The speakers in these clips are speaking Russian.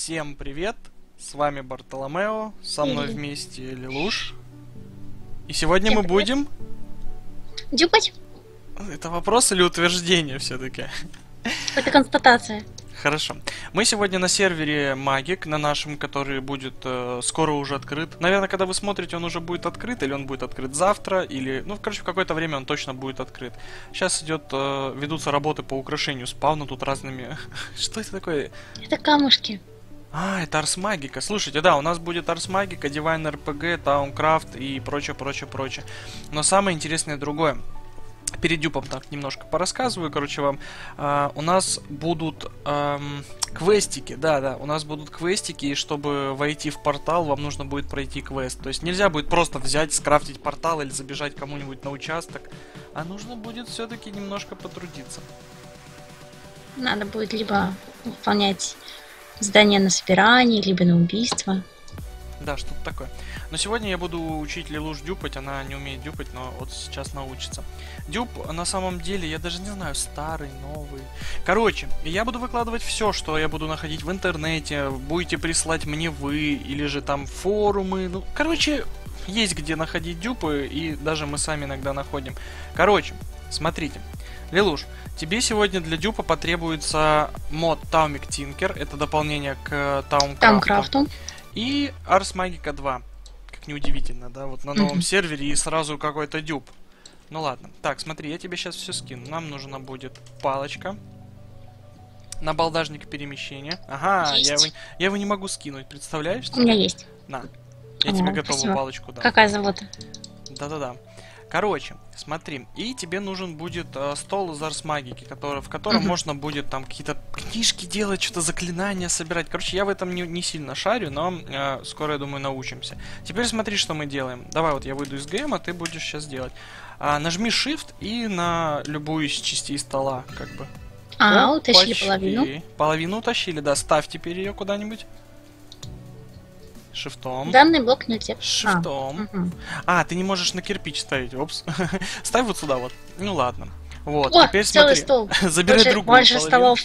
Всем привет! С вами Бартоломео, со мной вместе Лилуш. И сегодня мы будем... Дюпать? Это вопрос или утверждение все-таки? Это констатация. Хорошо. Мы сегодня на сервере Magic, на нашем, который будет скоро уже открыт. Наверное, когда вы смотрите, он уже будет открыт, или он будет открыт завтра, или... Ну, короче, в какое-то время он точно будет открыт. Сейчас ведутся работы по украшению спавна тут разными... Что это такое? Это камушки. А, это Ars Magica. Слушайте, да, у нас будет Ars Magica, Divine RPG, Towncraft и прочее. Но самое интересное другое. Перед дюпом так немножко порассказываю, короче, вам. У нас будут квестики, да, у нас будут квестики, и чтобы войти в портал, вам нужно будет пройти квест. То есть нельзя будет просто взять, скрафтить портал или забежать кому-нибудь на участок, а нужно будет все-таки немножко потрудиться. Надо будет либо выполнять задание на собирание, либо на убийство. Да, что-то такое. Но сегодня я буду учить Лилуш дюпать, она не умеет дюпать, но вот сейчас научится. Дюп на самом деле, я даже не знаю, старый, новый. Короче, я буду выкладывать все, что я буду находить в интернете, будете прислать мне вы, или же там форумы, ну, короче, есть где находить дюпы, и даже мы сами иногда находим. Короче, смотрите, Лилуш, тебе сегодня для дюпа потребуется мод Taumic Tinker, это дополнение к Towncraft. И Ars Magica 2. Как неудивительно, да? Вот на новом сервере и сразу какой-то дюб. Ну ладно. Так, смотри, я тебе сейчас все скину. Нам нужна будет палочка. Набалдажник перемещения. Ага, я его не могу скинуть, представляешь? У меня есть. На. Я тебе готовую палочку дам. Какая завод? Да-да-да. Короче, смотри, и тебе нужен будет стол из Ars Magica, в котором можно будет там какие-то книжки делать, что-то заклинания собирать. Короче, я в этом не сильно шарю, но скоро, я думаю, научимся. Теперь смотри, что мы делаем. Давай вот я выйду из ГМ, а ты будешь сейчас делать. Нажми Shift и на любую из частей стола, как бы. Утащили половину. Половину утащили, да. Ставь теперь ее куда-нибудь. Шифтом. Данный блок нельзя. Шифтом. Ты не можешь на кирпич ставить. Опс. Ставь вот сюда вот. Ну ладно. Вот. О, теперь целый смотри. стол. Забирай другую больше половину. Столов.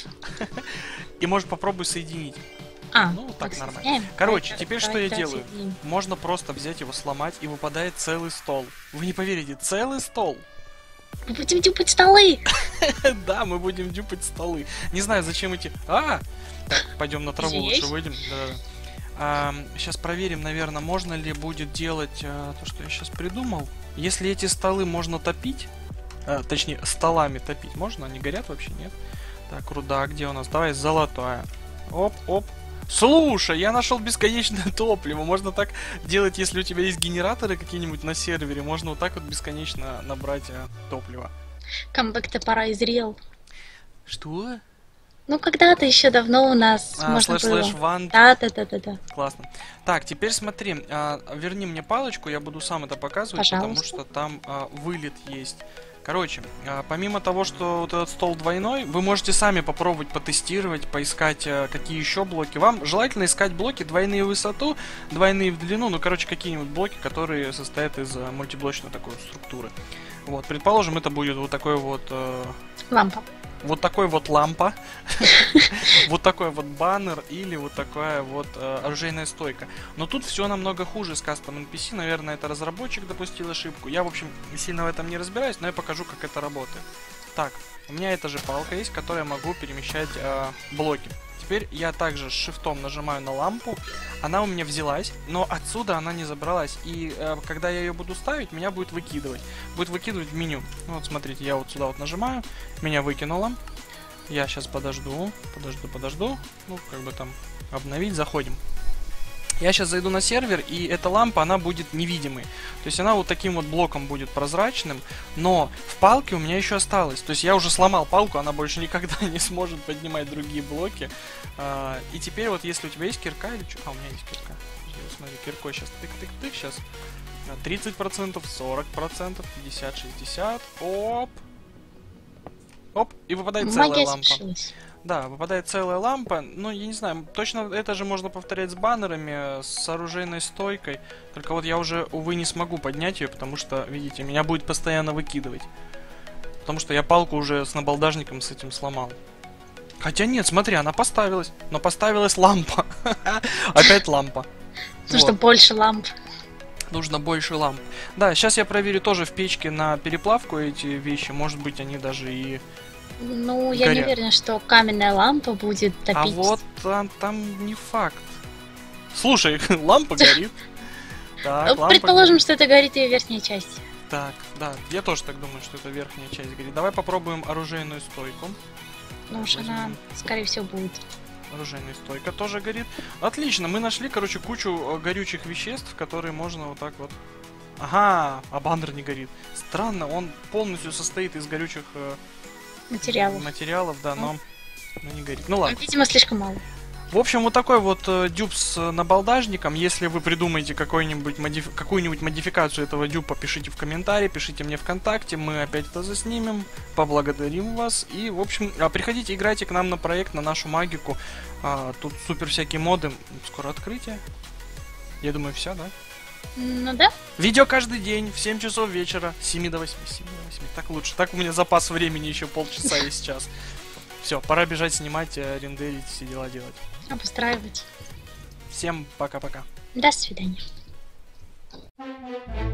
И можешь попробуй соединить. Ну, так нормально. Короче, теперь что я делаю? Можно просто взять его, сломать, и выпадает целый стол. Вы не поверите, целый стол. Мы будем дюпать столы. Да, мы будем дюпать столы. Не знаю, зачем эти... Так, пойдем на траву лучше выйдем. Да. Сейчас проверим, наверное, можно ли будет делать то, что я сейчас придумал. Если эти столы можно топить, точнее, столами топить, можно? Они горят вообще, нет? Так, руда, где у нас? Давай, золотая. Оп. Слушай, я нашел бесконечное топливо. Можно так делать, если у тебя есть генераторы какие-нибудь на сервере. Можно вот так вот бесконечно набрать топливо. Камбэк-то пора изрел. Что? Ну, когда-то еще давно у нас можно было. Да. Классно. Так, теперь смотри, верни мне палочку, я буду сам это показывать, потому что там вылет есть. Короче, помимо того, что вот этот стол двойной, вы можете сами попробовать потестировать, поискать, какие еще блоки. Вам желательно искать блоки двойные в высоту, двойные в длину, ну, короче, какие-нибудь блоки, которые состоят из мультиблочной такой структуры. Вот, предположим, это будет вот такой вот... Лампа. Вот такой вот лампа, вот такой вот баннер или вот такая вот оружейная стойка. Но тут все намного хуже с кастом NPC. Наверное, это разработчик допустил ошибку. Я, в общем, сильно в этом не разбираюсь, но я покажу, как это работает. Так, у меня эта же палка есть, которой я могу перемещать блоки. Теперь я также с шифтом нажимаю на лампу, она у меня взялась, но отсюда она не забралась. И когда я ее буду ставить, меня будет выкидывать. Будет выкидывать в меню. Ну, вот смотрите, я вот сюда вот нажимаю, меня выкинуло. Я сейчас подожду. Ну, как бы там обновить, заходим. Я сейчас зайду на сервер, и эта лампа, она будет невидимой. То есть она вот таким вот блоком будет прозрачным, но в палке у меня еще осталось. То есть я уже сломал палку, она больше никогда не сможет поднимать другие блоки. И теперь вот если у тебя есть кирка или что... у меня есть кирка. Смотри, киркой сейчас тык-тык-тык, сейчас 30%, 40%, 50-60, оп, и выпадает целая лампа. Да, выпадает целая лампа, но я не знаю, точно это же можно повторять с баннерами, с оружейной стойкой, только вот я уже, увы, не смогу поднять ее, потому что, видите, меня будет постоянно выкидывать. Потому что я палку уже с набалдажником с этим сломал. Хотя нет, смотри, она поставилась. Но поставилась лампа. Опять лампа. Нужно Вот. больше ламп. Нужно больше ламп. Да, сейчас я проверю тоже в печке на переплавку эти вещи. Может быть, они даже и... Ну, я не горят. уверена, что каменная лампа будет А топить. вот там не факт. Слушай, лампа горит. Так, лампа Предположим, горит. что это горит ее верхняя часть. Так, да, я тоже так думаю, что это верхняя часть горит. Давай попробуем оружейную стойку. Ну уж она, скорее всего, будет. Оружейная стойка тоже горит. Отлично, мы нашли, короче, кучу горючих веществ, которые можно вот так вот... Ага, а баннер не горит. Странно, он полностью состоит из горючих Материалов. да, но не горит. Ну ладно. Видимо, слишком мало. В общем, вот такой вот дюб с набалдажником. Если вы придумаете какую-нибудь модификацию этого дюба, пишите в комментарии, пишите мне ВКонтакте, мы опять это заснимем, поблагодарим вас. И, в общем, приходите, играйте к нам на проект, на нашу магику. Тут супер всякие моды. Скоро открытие. Я думаю, все, да? Ну да. Видео каждый день в 7 часов вечера, с 7 до 8. 7 до 8. Так лучше. Так у меня запас времени еще полчаса есть сейчас. Все, пора бежать снимать, рендерить, все дела делать. Обустраивать. Всем пока-пока. До свидания.